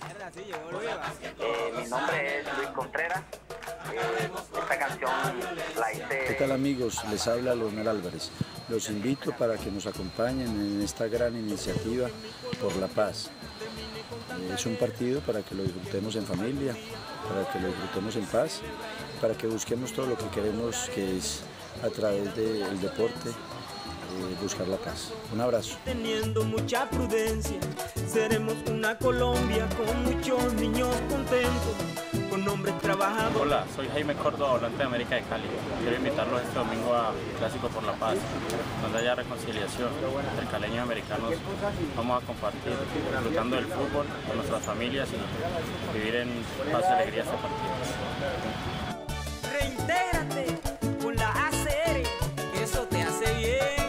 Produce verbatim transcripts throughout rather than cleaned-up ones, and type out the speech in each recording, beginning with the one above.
Eh, mi nombre es Luis Contreras. Eh, esta canción la hice... ¿Qué tal, amigos? Les habla Leonel Álvarez. Los invito para que nos acompañen en esta gran iniciativa por la paz. Eh, es un partido para que lo disfrutemos en familia, para que lo disfrutemos en paz, para que busquemos todo lo que queremos, que es a través del deporte, eh, buscar la paz. Un abrazo. Teniendo mucha prudencia, seremos una Colombia con muchos niños contentos, con hombres trabajadores. Hola, soy Jaime Córdoba, volante de América de Cali. Quiero invitarlos este domingo a Clásico por la Paz, donde haya reconciliación entre caleños y americanos. Vamos a compartir disfrutando del fútbol con nuestras familias y vivir en paz y alegría este partido. Reintégrate con la A C R, que eso te hace bien.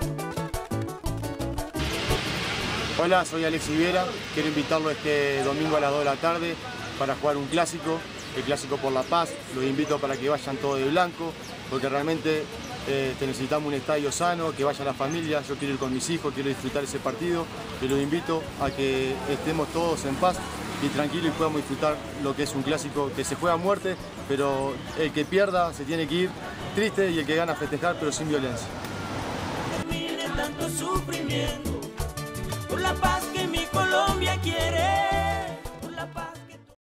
Hola, soy Alexis Viera. Quiero invitarlo este domingo a las dos de la tarde para jugar un clásico, el Clásico por la Paz. Los invito para que vayan todos de blanco, porque realmente eh, necesitamos un estadio sano, que vaya la familia. Yo quiero ir con mis hijos, quiero disfrutar ese partido, y los invito a que estemos todos en paz y tranquilos y podamos disfrutar lo que es un clásico que se juega a muerte, pero el que pierda se tiene que ir triste y el que gana a festejar, pero sin violencia. Termine tanto sufrimiento por la paz que mi Colombia quiere.